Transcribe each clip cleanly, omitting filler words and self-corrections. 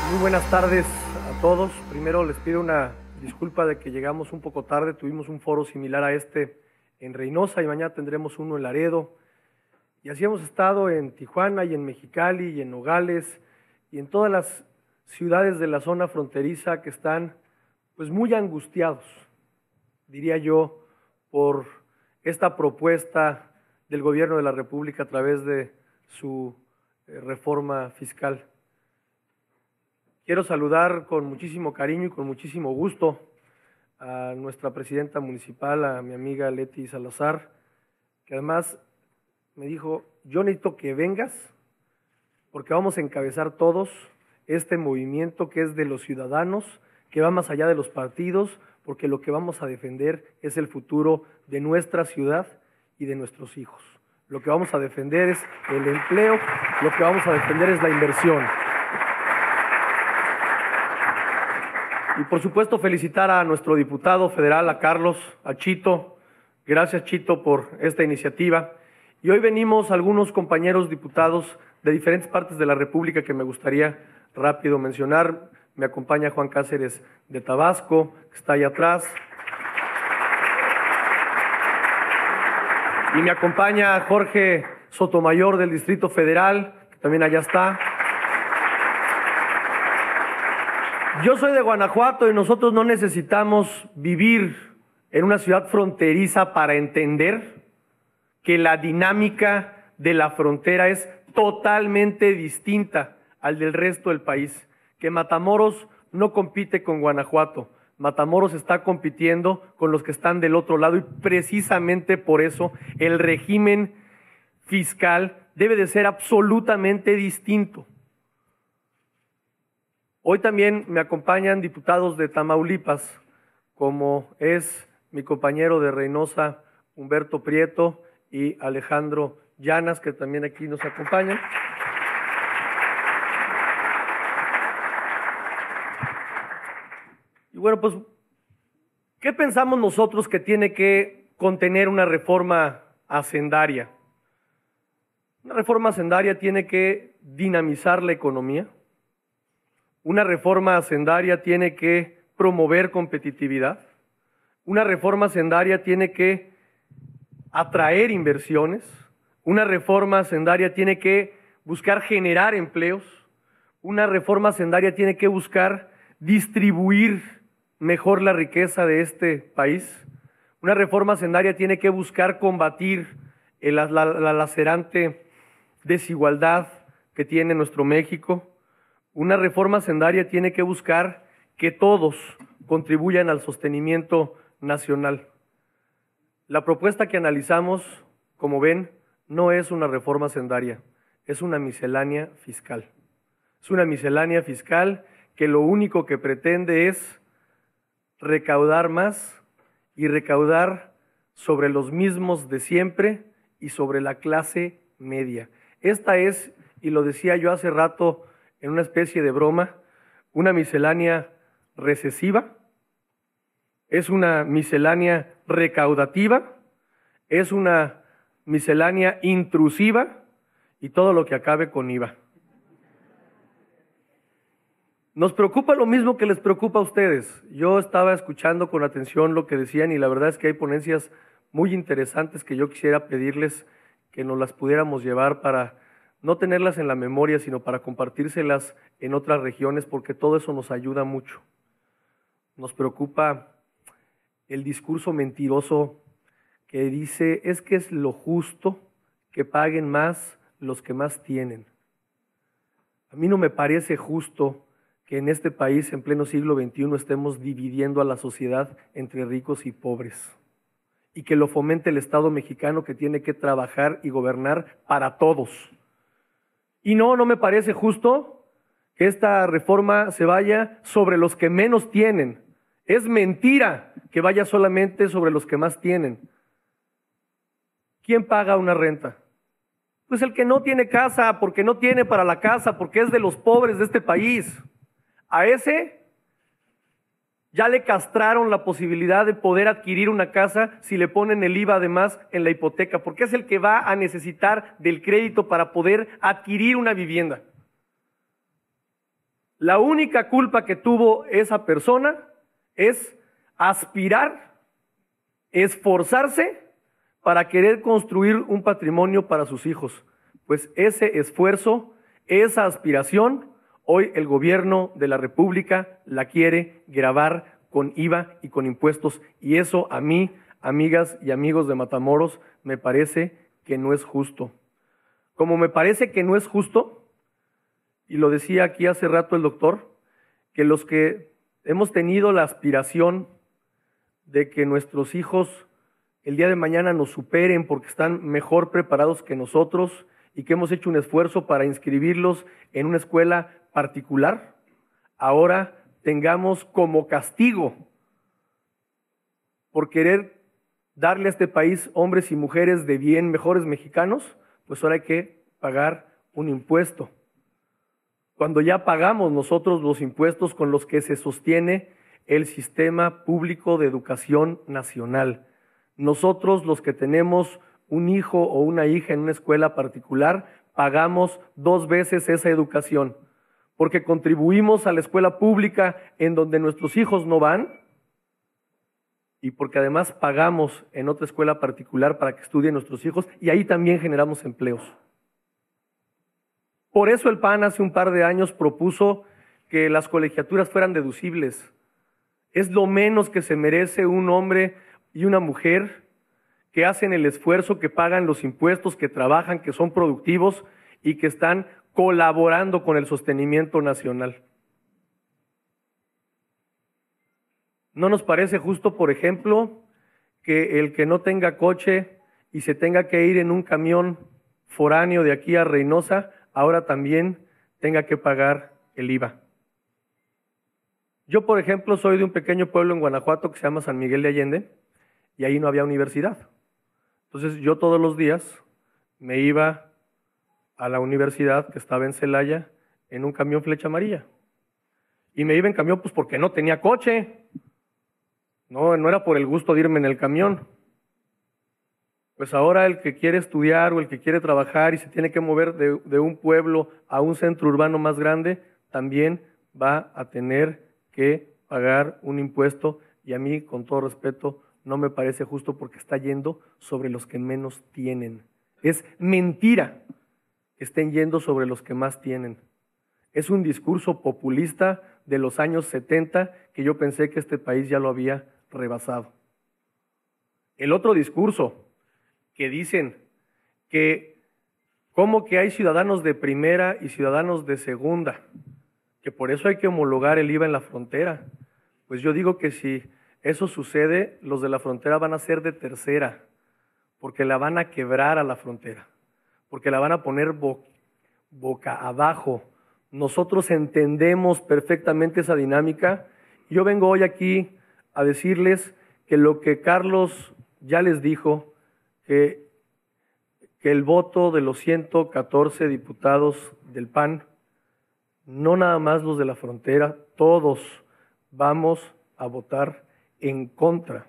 Muy buenas tardes a todos. Primero les pido una disculpa de que llegamos un poco tarde. Tuvimos un foro similar a este en Reynosa y mañana tendremos uno en Laredo. Y así hemos estado en Tijuana y en Mexicali y en Nogales y en todas las ciudades de la zona fronteriza que están pues muy angustiados, diría yo, por esta propuesta del gobierno de la República a través de su reforma fiscal. Quiero saludar con muchísimo cariño y con muchísimo gusto a nuestra presidenta municipal, a mi amiga Leti Salazar, que además me dijo, yo necesito que vengas porque vamos a encabezar todos este movimiento que es de los ciudadanos, que va más allá de los partidos, porque lo que vamos a defender es el futuro de nuestra ciudad y de nuestros hijos. Lo que vamos a defender es el empleo, lo que vamos a defender es la inversión. Y por supuesto felicitar a nuestro diputado federal, a Carlos, a Chito. Gracias, Chito, por esta iniciativa. Y hoy venimos algunos compañeros diputados de diferentes partes de la República que me gustaría rápido mencionar. Me acompaña Juan Cáceres de Tabasco, que está ahí atrás. Y me acompaña Jorge Sotomayor del Distrito Federal, que también allá está. Yo soy de Guanajuato y nosotros no necesitamos vivir en una ciudad fronteriza para entender que la dinámica de la frontera es totalmente distinta al del resto del país, que Matamoros no compite con Guanajuato, Matamoros está compitiendo con los que están del otro lado y precisamente por eso el régimen fiscal debe de ser absolutamente distinto. Hoy también me acompañan diputados de Tamaulipas, como es mi compañero de Reynosa, Humberto Prieto, y Alejandro Llanas, que también aquí nos acompañan. Y bueno, pues, ¿qué pensamos nosotros que tiene que contener una reforma hacendaria? Una reforma hacendaria tiene que dinamizar la economía. Una reforma hacendaria tiene que promover competitividad. Una reforma hacendaria tiene que atraer inversiones. Una reforma hacendaria tiene que buscar generar empleos. Una reforma hacendaria tiene que buscar distribuir mejor la riqueza de este país. Una reforma hacendaria tiene que buscar combatir la lacerante desigualdad que tiene nuestro México. Una reforma hacendaria tiene que buscar que todos contribuyan al sostenimiento nacional. La propuesta que analizamos, como ven, no es una reforma hacendaria, es una miscelánea fiscal. Es una miscelánea fiscal que lo único que pretende es recaudar más y recaudar sobre los mismos de siempre y sobre la clase media. Esta es, y lo decía yo hace rato, en una especie de broma, una miscelánea recesiva, es una miscelánea recaudativa, es una miscelánea intrusiva y todo lo que acabe con IVA. Nos preocupa lo mismo que les preocupa a ustedes. Yo estaba escuchando con atención lo que decían y la verdad es que hay ponencias muy interesantes que yo quisiera pedirles que nos las pudiéramos llevar para no tenerlas en la memoria, sino para compartírselas en otras regiones, porque todo eso nos ayuda mucho. Nos preocupa el discurso mentiroso que dice, es que es lo justo que paguen más los que más tienen. A mí no me parece justo que en este país, en pleno siglo XXI, estemos dividiendo a la sociedad entre ricos y pobres, y que lo fomente el Estado mexicano, que tiene que trabajar y gobernar para todos. Y no me parece justo que esta reforma se vaya sobre los que menos tienen. Es mentira que vaya solamente sobre los que más tienen. ¿Quién paga una renta? Pues el que no tiene casa, porque no tiene para la casa, porque es de los pobres de este país. A ese ya le castraron la posibilidad de poder adquirir una casa si le ponen el IVA además en la hipoteca, porque es el que va a necesitar del crédito para poder adquirir una vivienda. La única culpa que tuvo esa persona es aspirar, esforzarse para querer construir un patrimonio para sus hijos. Pues ese esfuerzo, esa aspiración, hoy el gobierno de la República la quiere gravar con IVA y con impuestos. Y eso a mí, amigas y amigos de Matamoros, me parece que no es justo. Como me parece que no es justo, y lo decía aquí hace rato el doctor, que los que hemos tenido la aspiración de que nuestros hijos el día de mañana nos superen porque están mejor preparados que nosotros y que hemos hecho un esfuerzo para inscribirlos en una escuela particular, ahora tengamos como castigo por querer darle a este país hombres y mujeres de bien, mejores mexicanos, pues ahora hay que pagar un impuesto. Cuando ya pagamos nosotros los impuestos con los que se sostiene el sistema público de educación nacional. Nosotros, los que tenemos un hijo o una hija en una escuela particular, pagamos 2 veces esa educación, porque contribuimos a la escuela pública en donde nuestros hijos no van y porque además pagamos en otra escuela particular para que estudien nuestros hijos y ahí también generamos empleos. Por eso el PAN hace un par de años propuso que las colegiaturas fueran deducibles. Es lo menos que se merece un hombre y una mujer que hacen el esfuerzo, que pagan los impuestos, que trabajan, que son productivos y que están colaborando con el sostenimiento nacional. ¿No nos parece justo, por ejemplo, que el que no tenga coche y se tenga que ir en un camión foráneo de aquí a Reynosa, ahora también tenga que pagar el IVA? Yo, por ejemplo, soy de un pequeño pueblo en Guanajuato que se llama San Miguel de Allende y ahí no había universidad. Entonces yo todos los días me iba a la universidad que estaba en Celaya en un camión Flecha Amarilla. Y me iba en camión pues porque no tenía coche. No era por el gusto de irme en el camión. Pues ahora el que quiere estudiar o el que quiere trabajar y se tiene que mover de un pueblo a un centro urbano más grande, también va a tener que pagar un impuesto y a mí, con todo respeto, no me parece justo porque está yendo sobre los que menos tienen. Es mentira que estén yendo sobre los que más tienen. Es un discurso populista de los años 70 que yo pensé que este país ya lo había rebasado. El otro discurso que dicen que como que hay ciudadanos de primera y ciudadanos de segunda, que por eso hay que homologar el IVA en la frontera. Pues yo digo que si eso sucede, los de la frontera van a ser de tercera, porque la van a quebrar a la frontera, porque la van a poner boca abajo. Nosotros entendemos perfectamente esa dinámica. Yo vengo hoy aquí a decirles que lo que Carlos ya les dijo, que el voto de los 114 diputados del PAN, no nada más los de la frontera, todos vamos a votar en contra.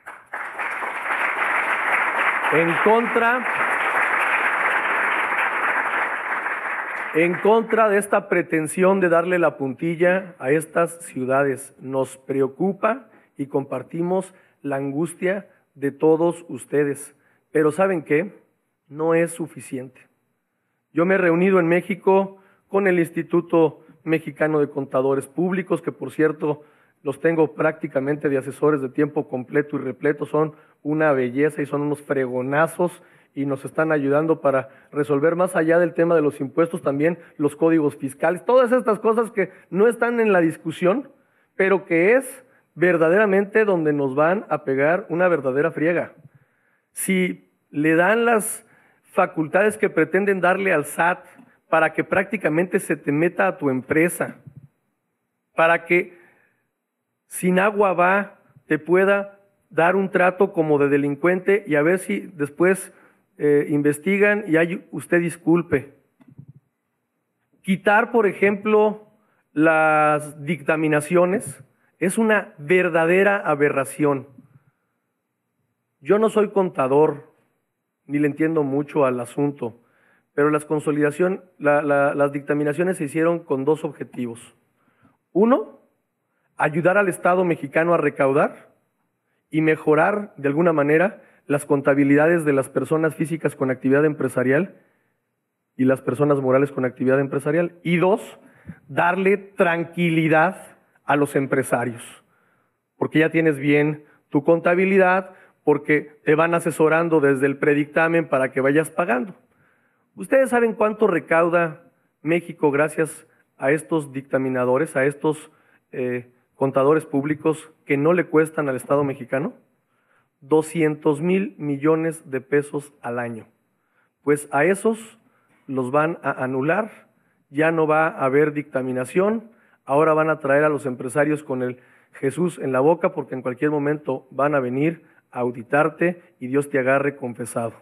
En contra de esta pretensión de darle la puntilla a estas ciudades. Nos preocupa y compartimos la angustia de todos ustedes. Pero ¿saben qué? No es suficiente. Yo me he reunido en México con el Instituto Mexicano de Contadores Públicos, que por cierto los tengo prácticamente de asesores de tiempo completo y repleto, son una belleza y son unos fregonazos y nos están ayudando para resolver más allá del tema de los impuestos también los códigos fiscales, todas estas cosas que no están en la discusión, pero que es verdaderamente donde nos van a pegar una verdadera friega. Si le dan las facultades que pretenden darle al SAT para que prácticamente se te meta a tu empresa, para que sin agua va, te pueda dar un trato como de delincuente y a ver si después investigan y hay usted disculpe. Quitar, por ejemplo, las dictaminaciones es una verdadera aberración. Yo no soy contador, ni le entiendo mucho al asunto, pero las dictaminaciones se hicieron con 2 objetivos. Uno, ayudar al Estado mexicano a recaudar y mejorar de alguna manera las contabilidades de las personas físicas con actividad empresarial y las personas morales con actividad empresarial. Y dos, darle tranquilidad a los empresarios, porque ya tienes bien tu contabilidad, porque te van asesorando desde el predictamen para que vayas pagando. ¿Ustedes saben cuánto recauda México gracias a estos dictaminadores, a estos contadores públicos que no le cuestan al Estado mexicano? 200,000 millones de pesos al año. Pues a esos los van a anular, ya no va a haber dictaminación, ahora van a traer a los empresarios con el Jesús en la boca, porque en cualquier momento van a venir a auditarte y Dios te agarre confesado.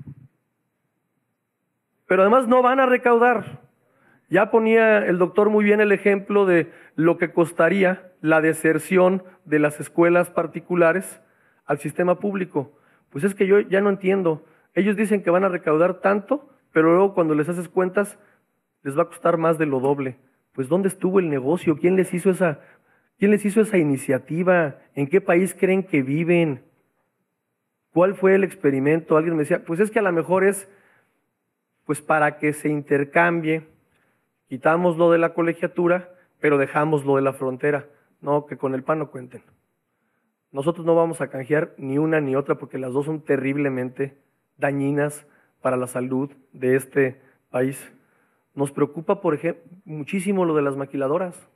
Pero además no van a recaudar. Ya ponía el doctor muy bien el ejemplo de lo que costaría la deserción de las escuelas particulares al sistema público. Pues es que yo ya no entiendo. Ellos dicen que van a recaudar tanto, pero luego cuando les haces cuentas les va a costar más de lo doble. Pues ¿dónde estuvo el negocio? ¿Quién les hizo esa iniciativa? ¿En qué país creen que viven? ¿Cuál fue el experimento? Alguien me decía, pues es que a lo mejor es pues para que se intercambie, quitamos lo de la colegiatura, pero dejamos lo de la frontera. No, que con el pan no cuenten. Nosotros no vamos a canjear ni una ni otra porque las dos son terriblemente dañinas para la salud de este país. Nos preocupa, por ejemplo, muchísimo lo de las maquiladoras.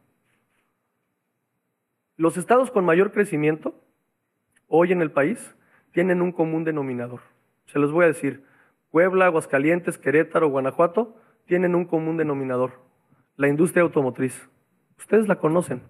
Los estados con mayor crecimiento hoy en el país tienen un común denominador. Se los voy a decir. Puebla, Aguascalientes, Querétaro, Guanajuato tienen un común denominador, la industria automotriz. Ustedes la conocen.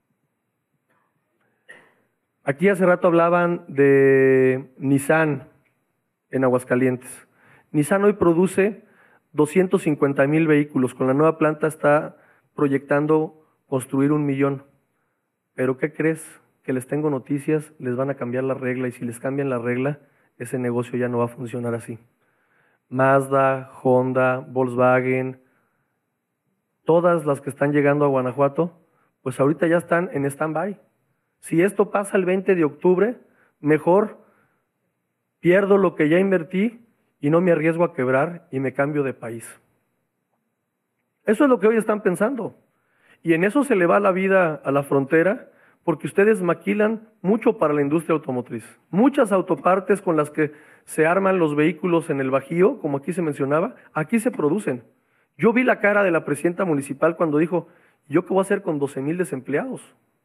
Aquí hace rato hablaban de Nissan en Aguascalientes. Nissan hoy produce 250,000 vehículos. Con la nueva planta está proyectando construir 1,000,000. ¿Pero qué crees? Que les tengo noticias, les van a cambiar la regla y si les cambian la regla, ese negocio ya no va a funcionar así. Mazda, Honda, Volkswagen, todas las que están llegando a Guanajuato, pues ahorita ya están en stand-by. Si esto pasa el 20 de octubre, mejor pierdo lo que ya invertí y no me arriesgo a quebrar y me cambio de país. Eso es lo que hoy están pensando. Y en eso se le va la vida a la frontera, porque ustedes maquilan mucho para la industria automotriz. Muchas autopartes con las que se arman los vehículos en el Bajío, como aquí se mencionaba, aquí se producen. Yo vi la cara de la presidenta municipal cuando dijo, ¿yo qué voy a hacer con 12,000 desempleados?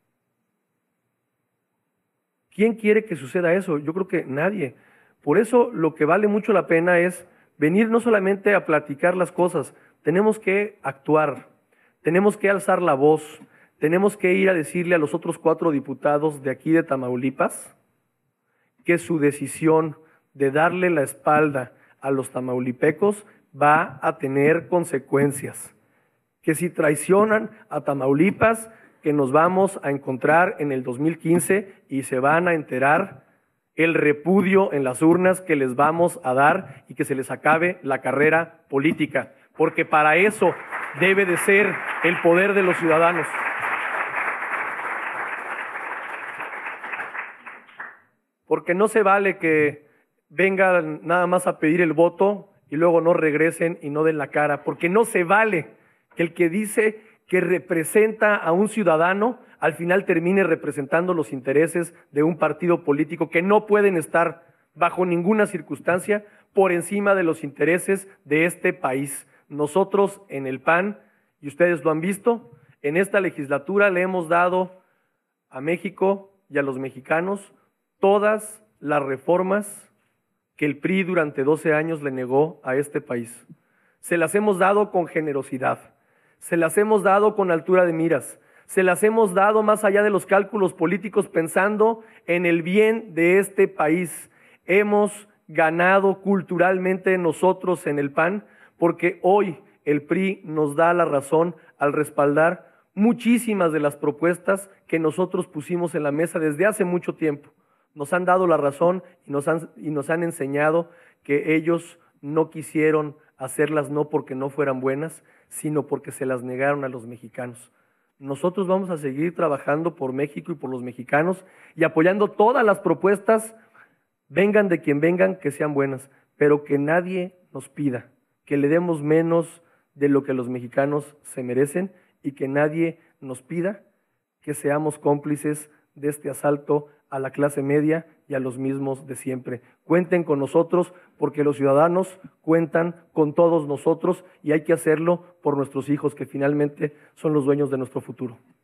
¿Quién quiere que suceda eso? Yo creo que nadie. Por eso lo que vale mucho la pena es venir no solamente a platicar las cosas, tenemos que actuar, tenemos que alzar la voz, tenemos que ir a decirle a los otros 4 diputados de aquí de Tamaulipas que su decisión de darle la espalda a los tamaulipecos va a tener consecuencias. Que si traicionan a Tamaulipas, que nos vamos a encontrar en el 2015 y se van a enterar el repudio en las urnas que les vamos a dar y que se les acabe la carrera política, porque para eso debe de ser el poder de los ciudadanos. Porque no se vale que vengan nada más a pedir el voto y luego no regresen y no den la cara, porque no se vale que el que dice que representa a un ciudadano al final termine representando los intereses de un partido político que no pueden estar bajo ninguna circunstancia por encima de los intereses de este país. Nosotros en el PAN, y ustedes lo han visto, en esta legislatura le hemos dado a México y a los mexicanos todas las reformas que el PRI durante 12 años le negó a este país. Se las hemos dado con generosidad, se las hemos dado con altura de miras, se las hemos dado más allá de los cálculos políticos pensando en el bien de este país. Hemos ganado culturalmente nosotros en el PAN porque hoy el PRI nos da la razón al respaldar muchísimas de las propuestas que nosotros pusimos en la mesa desde hace mucho tiempo. Nos han dado la razón y nos han enseñado que ellos no quisieron hacerlas no porque no fueran buenas, sino porque se las negaron a los mexicanos. nosotros vamos a seguir trabajando por México y por los mexicanos y apoyando todas las propuestas, vengan de quien vengan, que sean buenas, pero que nadie nos pida que le demos menos de lo que los mexicanos se merecen y que nadie nos pida que seamos cómplices de este asalto a la clase media y a los mismos de siempre. Cuenten con nosotros porque los ciudadanos cuentan con todos nosotros y hay que hacerlo por nuestros hijos, que finalmente son los dueños de nuestro futuro.